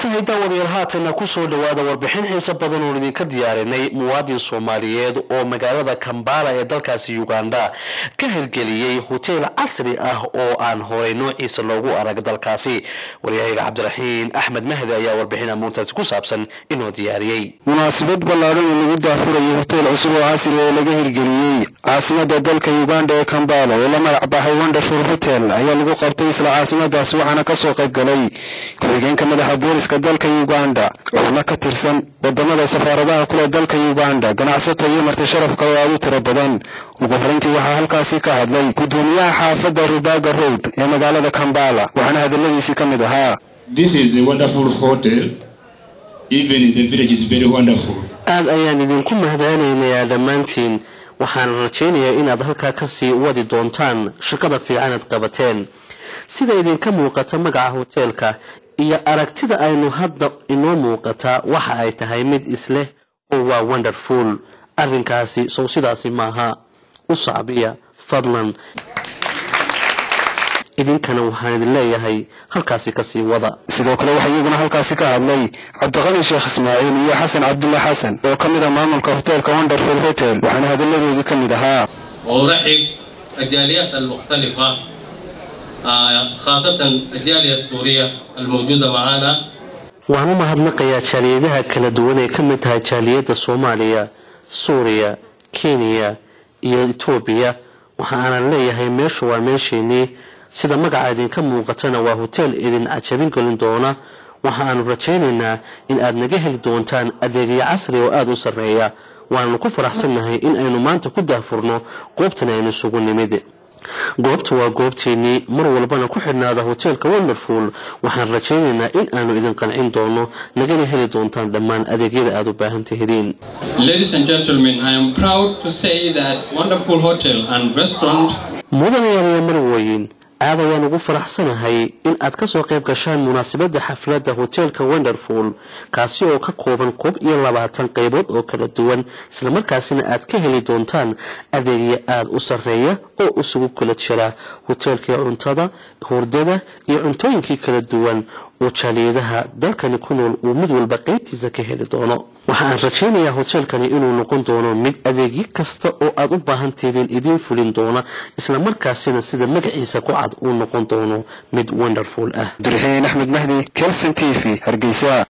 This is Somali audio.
واتهاي داوديال هاتنا كسو دوادا warbixin xiisa badan oo idinka diyaarinay muwaadin Soomaaliyeed oo magaalada Kampala ee dalkaasi Uganda ka hirgeliyay hotel casri ah oo aan horey noociisa loogu arag dalkaasi wariyaha Cabdiraxiin Axmed Mahdi ayaa warbixin amuuntaas ku saabsan inuu diyaariyay munaasabad ballaaran oo lagu daafurayo hotel cusub oo casri ah oo laga hirgeliyay caasimada dalka Uganda ee Kampala oo la magac baxay Wonderful Hotel ayaa lagu qabtay isla caasimadaas waxaana ka soo qayb galay ku-xigeenka madaxa booliska dalka Uganda xubno ka tirsan wadamada safaaradaha kula dalka Uganda ganacsato iyo marti sharafka oo aad u tiro badan ugu horeyntii waxaa halkaasi ka hadlay gudoomiyaha xaafadda Rubaga Road ee magaalada Kampala waxaana hadaladiisii ka mid ahaa This is a wonderful hotel. Even in the village is very wonderful. aad ayaan idinku mahadcelinayaa dhammaantiin waxaan rajaynayaa inaad halkaa ka sii wadi doontaan shaqada fiican aad qabateen sida idinka muuqata magaca hotelka iyo aragtida aynu hadda inoo muuqata waxa ay tahay mid isleh oo waa wonderful arrinkaasi soo sidaasi maaha u saabiya fadlan idinkana waxaan idin leeyahay halkaasi ka sii wada sidoo kale waxa iyaguna halkaasi ka hadlay Cabdiqani Sheekh Ismaaciil iyo Xasan Cabdulla Xasan oo ka mid ah maamulka hotelka Wonderful Hotel waxaana hadaladoodii ka mid ahaa ورحب الجاليات المختلفة خاصة الجالية السورية الموجودة معنا waxaan mahadnaqayaa jaaliyadaha kala duwan ee ka mid tahay jaaliyada Soomaaliya, Suuriya, Kenya iyo Ethiopia waxaan leeyahay meeshu waa meesheenii sida magaca idinka muuqatana waa hotel idin ajabin galin doona waxaan rajaynaynaa in aad naga heli doontaan adeegyo casri oo aad u sareeya waan ku faraxsanahay in aynu maanta ku daafurno goobtan aynu sugu nimid goobtu waa goobteeni mar walbana ku xidhnaada hotelka Wonderful waxaan rajaynaynaa in aanu idin qancin doono nagana heli doontaan dhammaan adeegyada aad u baahan tihiin Ladies and gentlemen, I am proud to say that Wonderful Hotel and Restaurant mudanayaal marweyn aad ayaan ugu faraxsanahay in aad ka soo qayb gashaan munaasabadda xafladda hotelka Wonderful kaasi oo ka kooban 20 qaybood oo kala duwan isla markaasina aad ka heli doontaan adeegyo aad u sareeya oo isugu kala jira hotelka cuntada hurdada iyo cuntooyinkii kala duwan oo jaaliyadaha dalkani ku nool uu mid walba qaybtiisa ka heli doono waxaan rajaynayaa hotelkani inuu noqon doono mid adeegyo kasta oo aad u baahan tihiin idin fulin doona isla markaasina sida magaciisa ku cad uu noqon doono mid wonderful ah Cabdiraxiin Axmed Mahdi Kelson TV Hargeysa